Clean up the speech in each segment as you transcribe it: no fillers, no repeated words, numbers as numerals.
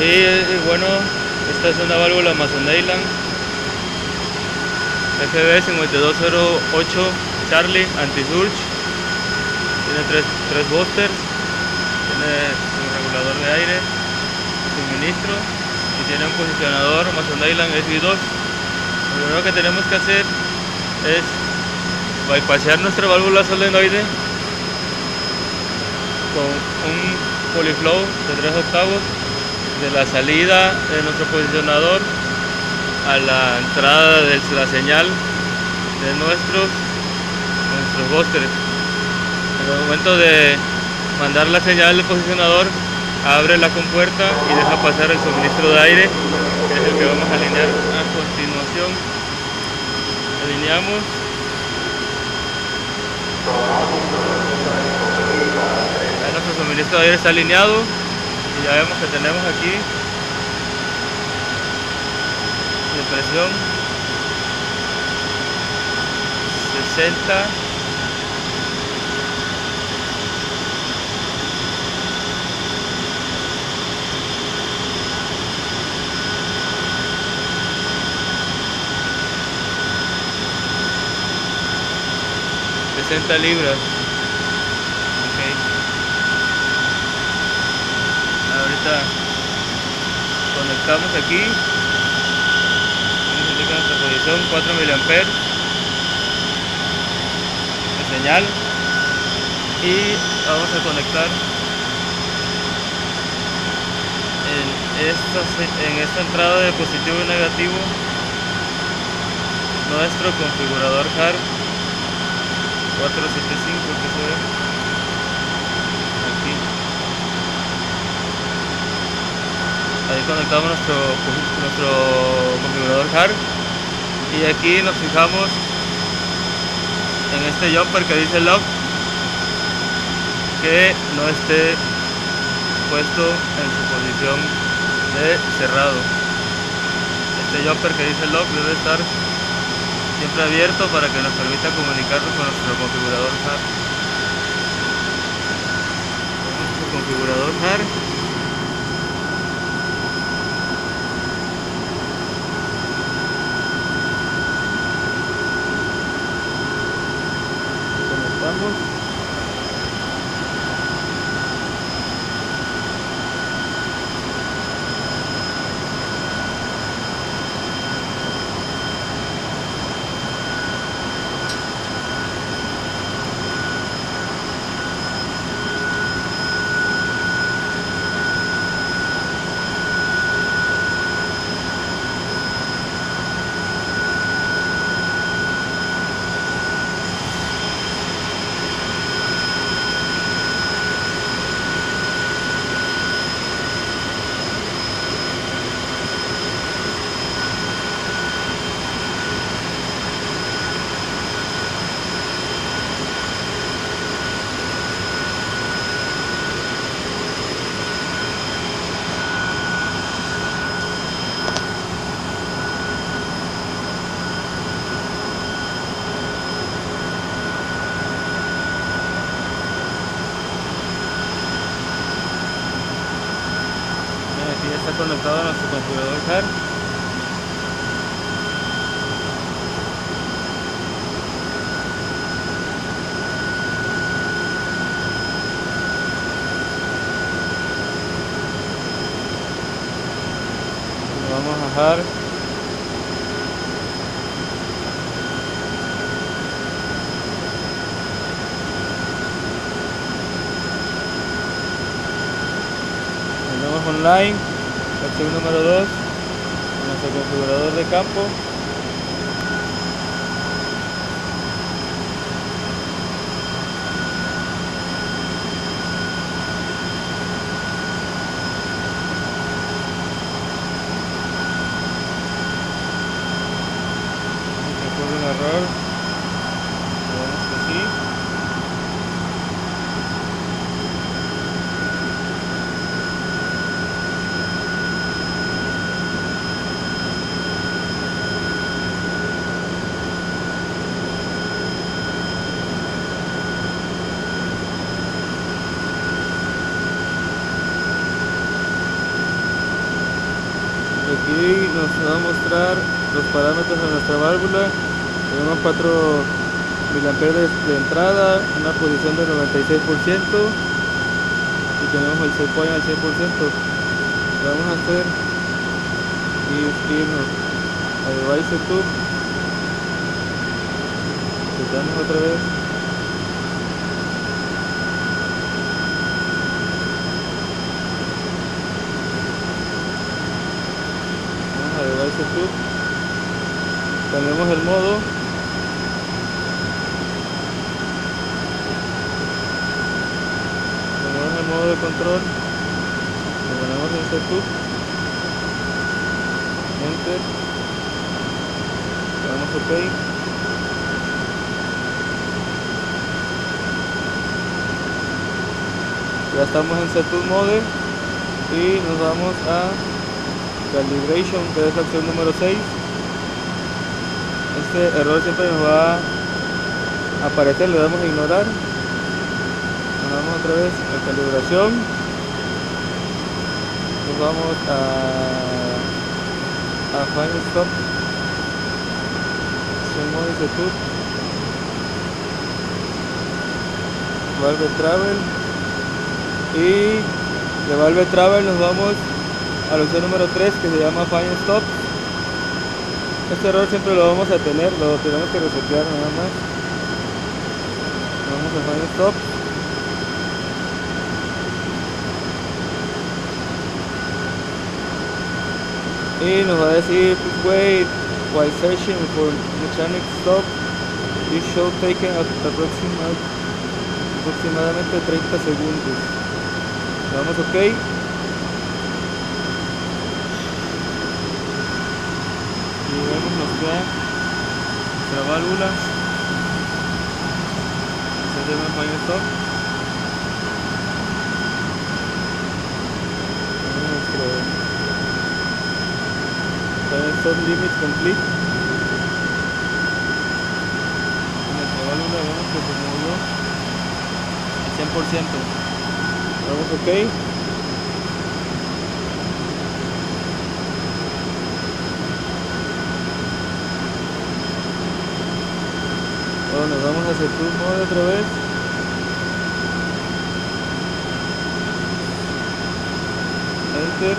Sí, bueno, esta es una válvula Mason Dayland FB 5208 Charlie anti-surge. Tiene tres boosters, tiene un regulador de aire, suministro y tiene un posicionador Mason Dayland SV2. Lo primero que tenemos que hacer es bypassear nuestra válvula solenoide con un polyflow de 3 octavos de la salida de nuestro posicionador a la entrada de la señal de nuestros boosters. En el momento de mandar la señal del posicionador, abre la compuerta y deja pasar el suministro de aire, que es el que vamos a alinear a continuación. Alineamos. Ya nuestro suministro de aire está alineado y ya vemos que tenemos aquí de presión 60, libras. Okay. Ahorita conectamos aquí, nos indica nuestra posición 4 miliamperes de señal y vamos a conectar en esta entrada de positivo y negativo nuestro configurador HART 475 que se ve aquí. Ahí conectamos nuestro configurador HART y aquí nos fijamos en este jumper que dice lock, que no esté puesto en su posición de cerrado. Este jumper que dice lock debe estar siempre abierto para que nos permita comunicarnos con nuestro configurador HART. Nuestro configurador HART. Conectamos. Está conectado a nuestro configurador HART. Lo vamos a bajar. Tenemos online. Opción número 2, nuestro configurador de campo. Si ocurre un error, vemos que sí. Aquí nos va a mostrar los parámetros de nuestra válvula. Tenemos 4 miliamperes de entrada, una posición del 96% y tenemos el set point al 100%. Lo que vamos a hacer es irnos a Device Setup, setamos otra vez, vamos a Device Setup, cambiamos el modo, cambiamos el modo de control, lo ponemos en Setup, Enter, le damos OK. Ya estamos en Setup Mode y nos vamos a Calibration, que es la opción número 6. Este error siempre nos va a aparecer, le damos a ignorar. Nos vamos otra vez a calibración. Nos vamos a Final Stop, opción Mode Setup, Valve Travel. Y de Valve Travel nos vamos a la opción número 3, que se llama Final Stop. Este error siempre lo vamos a tener, lo tenemos que resetear nada más. Vamos a Final Stop. Y nos va a decir, please wait while searching for mechanic stop. You should take aproximadamente 30 segundos. Le damos OK. Y vemos nos queda nuestra válvula. Se llama Final Stop. Nuestro Final Stop Limit Complete. Nuestra válvula vemos que se movió al 100%. Damos OK. Ahora nos vamos a Setup Mode otra vez. Enter.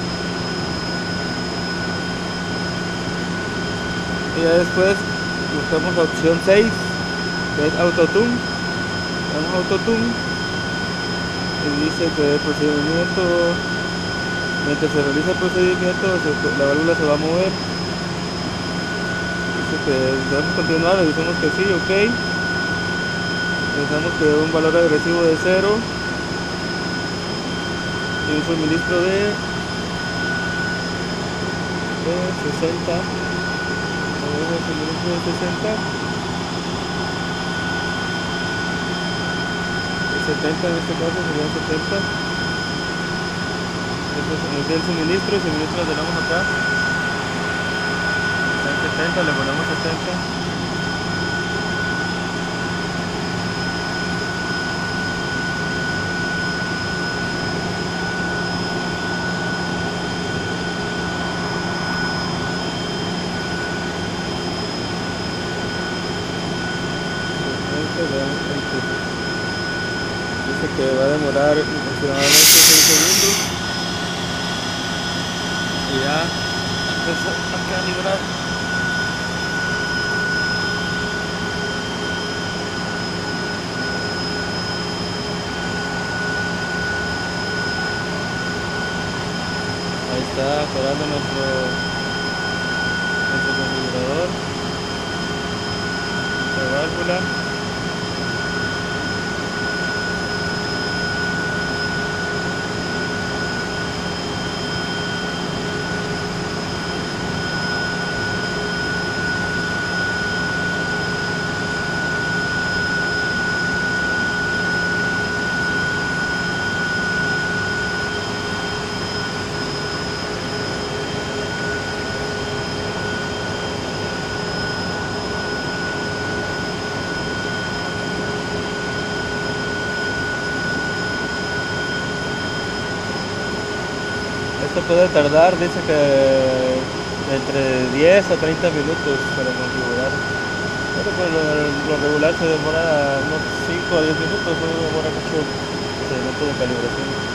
Y ya después buscamos la opción 6, que es Autotune. Damos Autotune. Y dice que el procedimiento, mientras se realiza el procedimiento, la válvula se va a mover. Dice que debemos continuar, le decimos que sí, OK. Pensamos que un valor agresivo de 0 y un suministro de 60. Vamos a suministro de 60. 70 en este caso serían 70. Entonces nos dio el suministro lo tenemos acá. Está en 70, le ponemos 70. Dice que va a demorar aproximadamente 6 segundos y ya empezó a calibrar. Ahí está operando nuestro configurador, nuestra válvula. Esto puede tardar, dice que entre 10 a 30 minutos para configurar. Pero pues lo regular se demora unos 5 a 10 minutos, no demora mucho el procedimiento de calibración.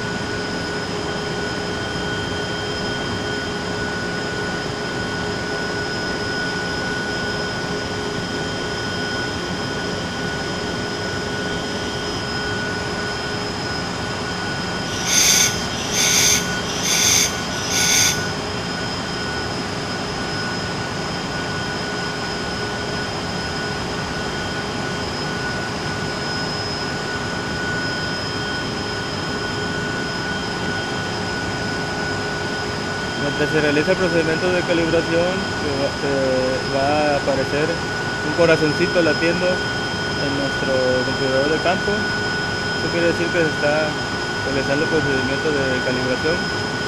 Mientras se realiza el procedimiento de calibración, te va a aparecer un corazoncito latiendo en nuestro configurador de campo. Esto quiere decir que se está realizando el procedimiento de calibración.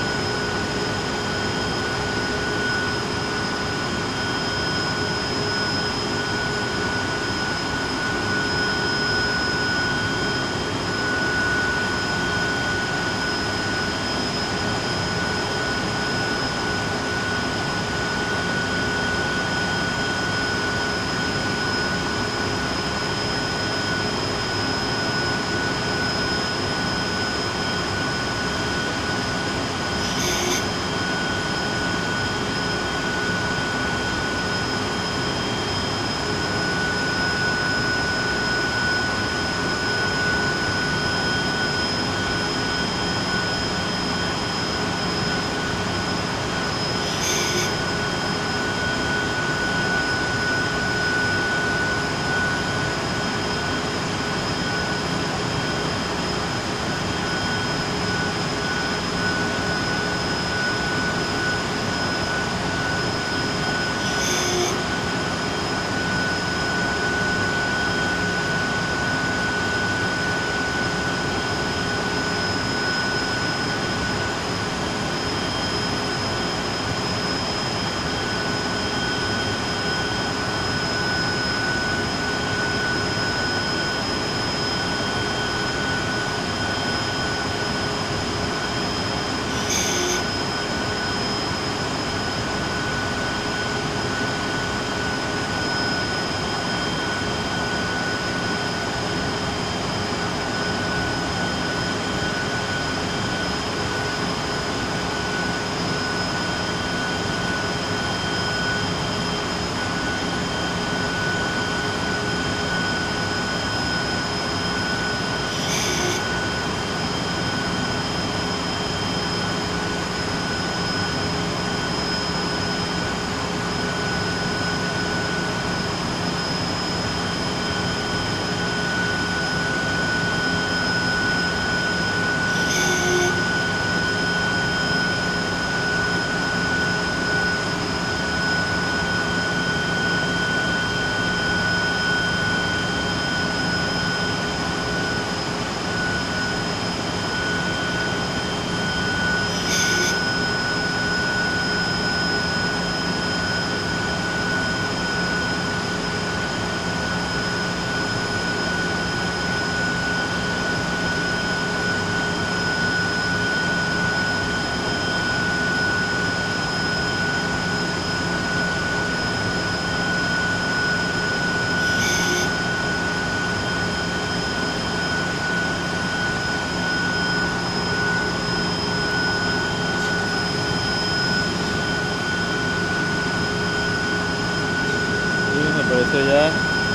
Aparece ya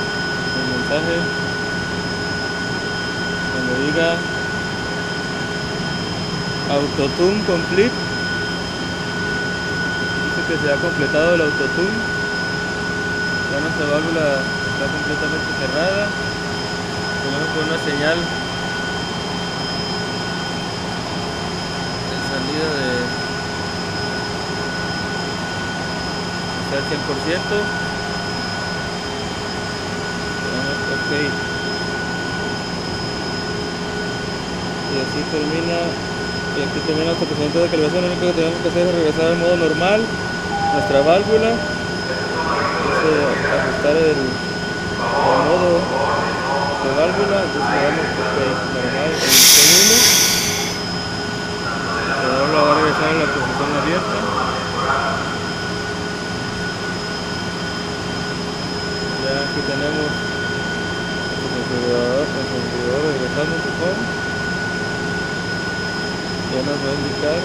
el mensaje cuando diga Autotune Complete. Dice que se ha completado el Autotune. Ya nuestra válvula está completamente cerrada. Tenemos con una señal de salida de al 100%. Ok, y así termina, y aquí termina nuestro procedimiento de calibración. Lo único que tenemos que hacer es regresar al modo normal nuestra válvula, es ajustar el modo de válvula. Entonces le damos normal en el 1, ahora va a regresar en la posición abierta. Ya aquí tenemos el configurador regresando su home. Ya nos va a indicar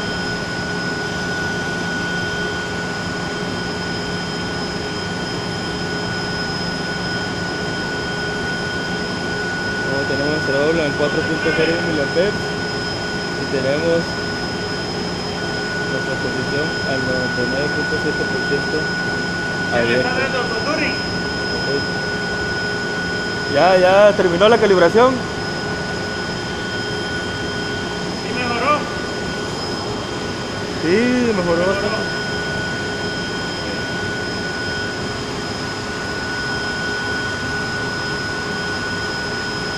tenemos nuestra doble en 4.0 mA y tenemos nuestra posición al 99.7% abierta. Ya terminó la calibración. ¿Sí mejoró? Sí, mejoró bastante.